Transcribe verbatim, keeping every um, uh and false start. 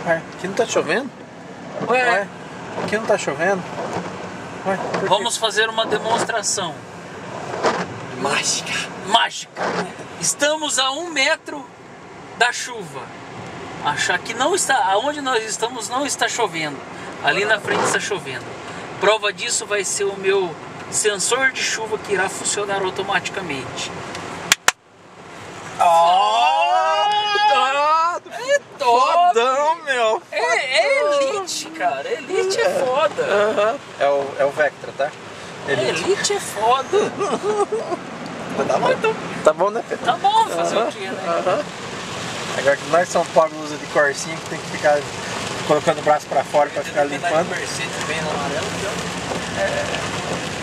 Ué, aqui não tá chovendo? Ué, Ué, aqui não tá chovendo? Ué, por quê? vamos fazer uma demonstração Mágica. mágica. Estamos a um metro da chuva. Achar que não está, aonde nós estamos não está chovendo. Ali na frente está chovendo. Prova disso vai ser o meu sensor de chuva que irá funcionar automaticamente. Ah, É top! fodão, meu! É, é elite, cara. Elite é foda. Aham. É o, é o Vectra, tá? Elite. Elite é foda. Tá bom então. Tá bom, né, Pedro? Tá bom, fazer Aham, o quê, né? aham. Agora que nós somos pobres usa de corsinha que tem que ficar colocando o braço pra fora pra ficar limpando. Mercedes bem na amarela, então. É.